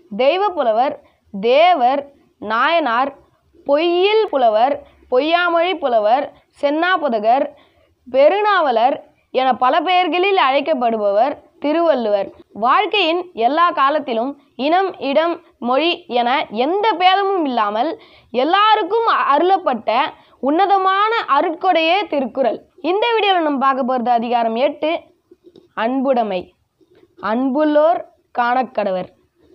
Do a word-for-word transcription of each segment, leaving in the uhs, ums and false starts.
தெய்வப்புலவர், தேவர், நாயனார், பொய்யில் புலவர், பொய்யாமொழி புலவர், சென்னாபுதகர், பெருநாவலர் என பல பெயர்களில் அழைக்கப்படுபவர் திருவள்ளுவர். வாழ்க்கையின் எல்லா காலத்திலும் இனம், இடம், மொழி என எந்த பேதமும் இல்லாமல் எல்லாருக்கும் அருளப்பட்ட உன்னதமான அருட்கொடையே திருக்குறள். இந்த வீடியோவில் நம்ம பார்க்க போகிறது அதிகாரம் எட்டு, அன்புடைமை. அன்புள்ளோர் காணக்கடவர்.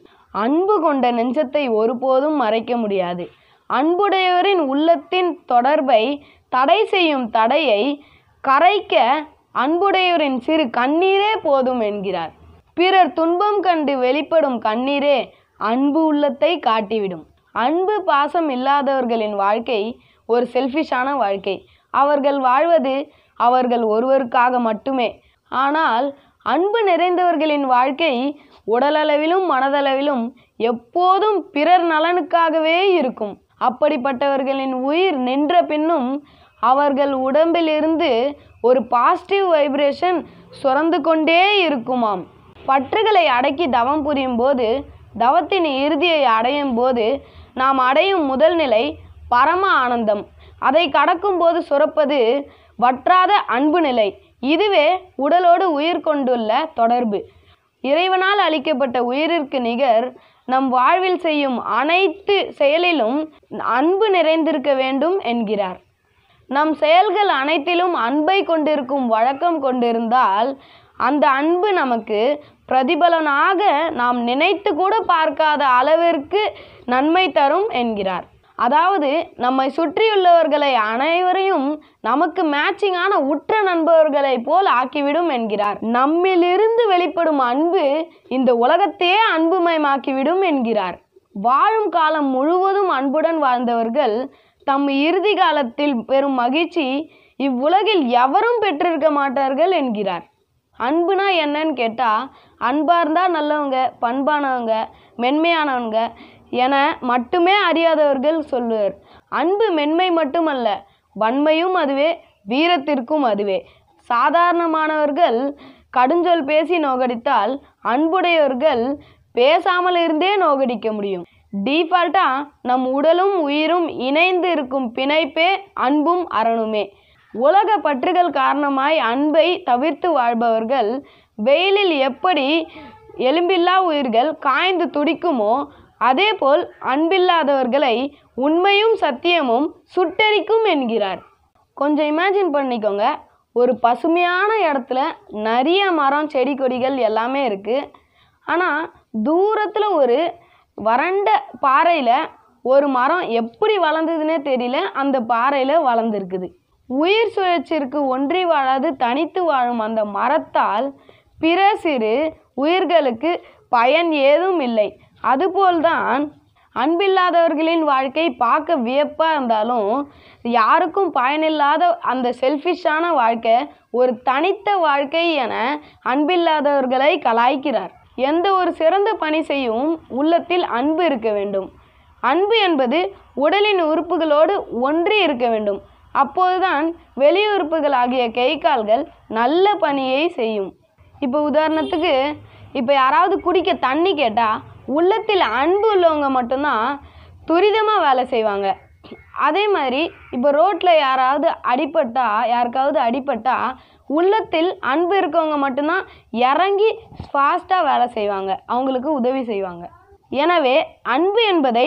அன்பு கொண்ட நெஞ்சத்தை ஒருபோதும் மறைக்க முடியாது. அன்புடையவரின் உள்ளத்தின் தொடர்பை தடை செய்யும் தடையை கரைக்க அன்புடையவரின் சிறு கண்ணீரே போதும் என்கிறார். பிறர் துன்பம் கண்டு வெளிப்படும் கண்ணீரே அன்பு உள்ளத்தை காட்டிவிடும். அன்பு பாசம் இல்லாதவர்களின் வாழ்க்கை ஒரு செல்ஃபிஷான வாழ்க்கை. அவர்கள் வாழ்வது அவர்கள் ஒருவருக்காக மட்டுமே. ஆனால் அன்பு நிறைந்தவர்களின் வாழ்க்கை உடலளவிலும் மனதளவிலும் எப்போதும் பிறர் நலனுக்காகவே இருக்கும். அப்படிப்பட்டவர்களின் உயிர் நின்ற பின்னும் அவர்கள் உடம்பிலிருந்து ஒரு பாசிட்டிவ் வைப்ரேஷன் சுரந்து கொண்டே இருக்குமாம். பற்றுகளை அடக்கி தவம் புரியும் போது, தவத்தின் இறுதியை அடையும் போது நாம் அடையும் முதல் நிலை பரம ஆனந்தம். அதை கடக்கும் போது சுரப்பது வற்றாத அன்பு நிலை. இதுவே உடலோடு உயிர் கொண்டுள்ள தொடர்பு. இறைவனால் அளிக்கப்பட்ட உயிரிற்கு நிகர் நம் வாழ்வில் செய்யும் அனைத்து செயலிலும் அன்பு நிறைந்திருக்க வேண்டும் என்கிறார். நம் செயல்கள் அனைத்திலும் அன்பை கொண்டிருக்கும் வழக்கம் கொண்டிருந்தால் அந்த அன்பு நமக்கு பிரதிபலனாக நாம் நினைத்து கூட பார்க்காத அளவிற்கு நன்மை தரும் என்கிறார். அதாவது நம்மை சுற்றியுள்ளவர்களை அனைவரையும் நமக்கு மேட்சிங்கான உற்ற நண்பர்களை போல் ஆக்கிவிடும் என்கிறார். நம்மிலிருந்து வெளிப்படும் அன்பு இந்த உலகத்தையே அன்புமயமாக்கிவிடும் என்கிறார். வாழும் காலம் முழுவதும் அன்புடன் வாழ்ந்தவர்கள் தம் இறுதி காலத்தில் பெரும் மகிழ்ச்சி இவ்வுலகில் எவரும் பெற்றிருக்க மாட்டார்கள் என்கிறார். அன்புனா என்னன்னு கேட்டால், அன்பார்ந்தா நல்லவங்க, பண்பானவங்க, மென்மையானவங்க என மட்டுமே அறியாதவர்கள் சொல்லுவர். அன்பு மென்மை மட்டுமல்ல, வன்மையும் அதுவே, வீரத்திற்கும் அதுவே. சாதாரணமானவர்கள் கடுஞ்சொல் பேசி நோகடித்தால் அன்புடையவர்கள் பேசாமல் இருந்தே நோகடிக்க முடியும். டீஃபால்ட்டாக நம் உடலும் உயிரும் இணைந்து இருக்கும் பிணைப்பே அன்பும் அரணுமே. உலக பற்றுகள் காரணமாய் அன்பை தவிர்த்து வாழ்பவர்கள் வெயிலில் எப்படி எலும்பில்லா உயிர்கள் காய்ந்து துடிக்குமோ அதேபோல் அன்பில்லாதவர்களை உண்மையும் சத்தியமும் சுட்டெரிக்கும் என்கிறார். கொஞ்சம் இமேஜின் பண்ணிக்கோங்க, ஒரு பசுமையான இடத்துல நிறைய மரம், செடி, கொடிகள் எல்லாமே இருக்குது. ஆனால் தூரத்தில் ஒரு வறண்ட பாறையில் ஒரு மரம் எப்படி வளர்ந்ததுன்னே தெரியல, அந்த பாறையில் வளர்ந்துருக்குது. உயிர் சுழற்சிற்கு ஒன்றி வாழாது தனித்து வாழும் அந்த மரத்தால் பிற சிறு உயிர்களுக்கு பயன் ஏதும் இல்லை. அதுபோல்தான் அன்பில்லாதவர்களின் வாழ்க்கை பார்க்க வியப்பாக இருந்தாலும் யாருக்கும் பயனில்லாத அந்த செல்ஃபிஷான வாழ்க்கை ஒரு தனித்த வாழ்க்கை என அன்பில்லாதவர்களை கலாய்க்கிறார். எந்த ஒரு சிறந்த பணி செய்யும் உள்ளத்தில் அன்பு இருக்க வேண்டும். அன்பு என்பது உடலின் உறுப்புகளோடு ஒன்றி இருக்க வேண்டும். அப்போதுதான் வெளி உறுப்புகள் ஆகிய கை கால்கள் நல்ல பணியை செய்யும். இப்போ உதாரணத்துக்கு, இப்போ யாராவது குடிக்க தண்ணி கேட்டால் உள்ளத்தில் அன்பு உள்ளவங்க மட்டும்தான் துரிதமாக வேலை செய்வாங்க. அதே மாதிரி இப்போ ரோட்டில் யாராவது அடிபட்டா யாருக்காவது அடிபட்டா உள்ளத்தில் அன்பு இருக்கவங்க மட்டும்தான் இறங்கி ஃபாஸ்ட்டாக வேலை செய்வாங்க, அவங்களுக்கு உதவி செய்வாங்க. எனவே அன்பு என்பதை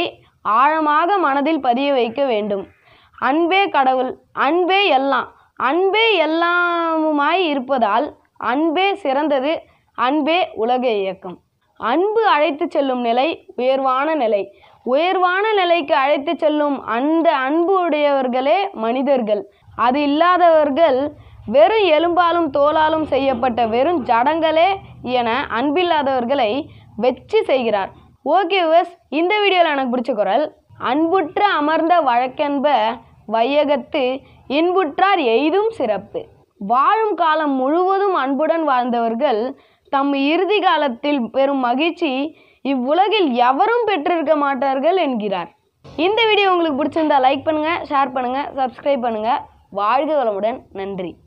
ஆழமாக மனதில் பதிய வைக்க வேண்டும். அன்பே கடவுள், அன்பே எல்லாம், அன்பே எல்லாமுமாய் இருப்பதால் அன்பே சிறந்தது, அன்பே உலக இயக்கம். அன்பு அழைத்து செல்லும் நிலை உயர்வான நிலை. உயர்வான நிலைக்கு அழைத்து செல்லும் அந்த அன்பு உடையவர்களே மனிதர்கள். அது இல்லாதவர்கள் வெறும் எலும்பாலும் தோலாலும் செய்யப்பட்ட வெறும் ஜடங்களே என அன்பில்லாதவர்களை வெற்றி செய்கிறார். ஓகே வியூவர்ஸ், இந்த வீடியோவில் எனக்கு பிடிச்ச குறள், அன்புற்ற அமர்ந்த வழக்கென்ப வையகத்து இன்புற்றார் எய்தும் சிறப்பு. வாழும் காலம் முழுவதும் அன்புடன் வாழ்ந்தவர்கள் தம் இறுதி காலத்தில் பெரும் மகிழ்ச்சி இவ்வுலகில் எவரும் பெற்றிருக்க மாட்டார்கள் என்கிறார். இந்த வீடியோ உங்களுக்கு பிடிச்சிருந்தா லைக் பண்ணுங்கள், ஷேர் பண்ணுங்கள், சப்ஸ்கிரைப் பண்ணுங்கள். வாழ்க வளமுடன். நன்றி.